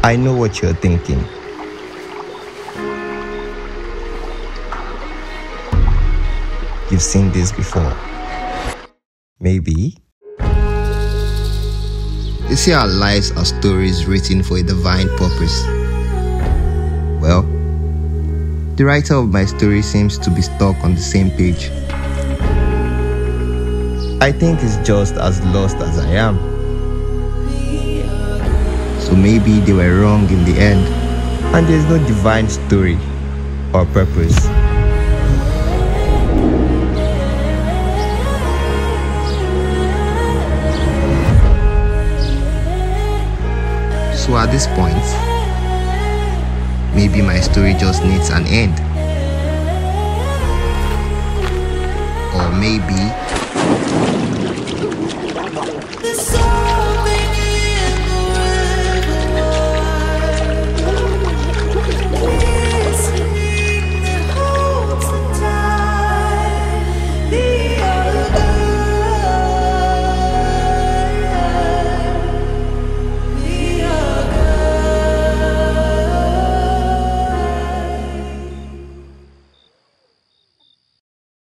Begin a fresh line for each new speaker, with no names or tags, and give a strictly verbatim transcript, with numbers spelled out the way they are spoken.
I know what you're thinking. You've seen this before. Maybe.
You see, our lives are stories written for a divine purpose. Well, the writer of my story seems to be stuck on the same page.
I think he's just as lost as I am.
So maybe they were wrong in the end.
And there's no divine story or purpose.
So at this point, maybe my story just needs an end. Or maybe